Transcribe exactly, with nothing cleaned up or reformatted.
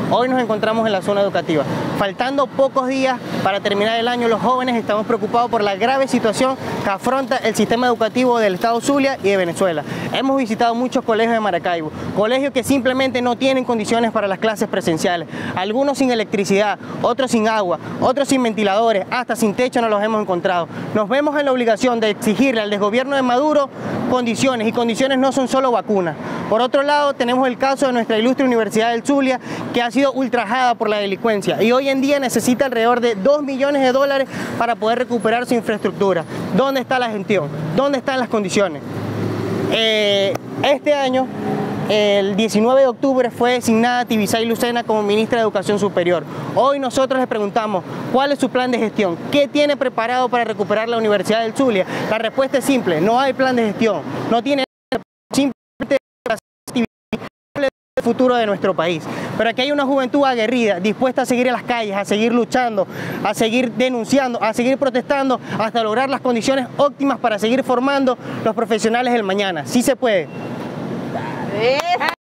Hoy nos encontramos en la zona educativa. Faltando pocos días para terminar el año, los jóvenes estamos preocupados por la grave situación que afronta el sistema educativo del estado Zulia y de Venezuela. Hemos visitado muchos colegios de Maracaibo, colegios que simplemente no tienen condiciones para las clases presenciales, algunos sin electricidad, otros sin agua, otros sin ventiladores, hasta sin techo no los hemos encontrado. Nos vemos en la obligación de exigirle al desgobierno de Maduro condiciones, y condiciones no son solo vacunas. Por otro lado, tenemos el caso de nuestra ilustre Universidad del Zulia, que ha sido ultrajada por la delincuencia y hoy en día necesita alrededor de dos millones de dólares para poder recuperar su infraestructura. ¿Dónde está la gestión? ¿Dónde están las condiciones? Eh, este año, el diecinueve de octubre, fue designada Tibisay Lucena como ministra de Educación Superior. Hoy nosotros le preguntamos cuál es su plan de gestión, qué tiene preparado para recuperar la Universidad del Zulia. La respuesta es simple: no hay plan de gestión, no tiene simplemente el futuro de nuestro país. Pero aquí hay una juventud aguerrida, dispuesta a seguir en las calles, a seguir luchando, a seguir denunciando, a seguir protestando hasta lograr las condiciones óptimas para seguir formando los profesionales del mañana. Sí se puede.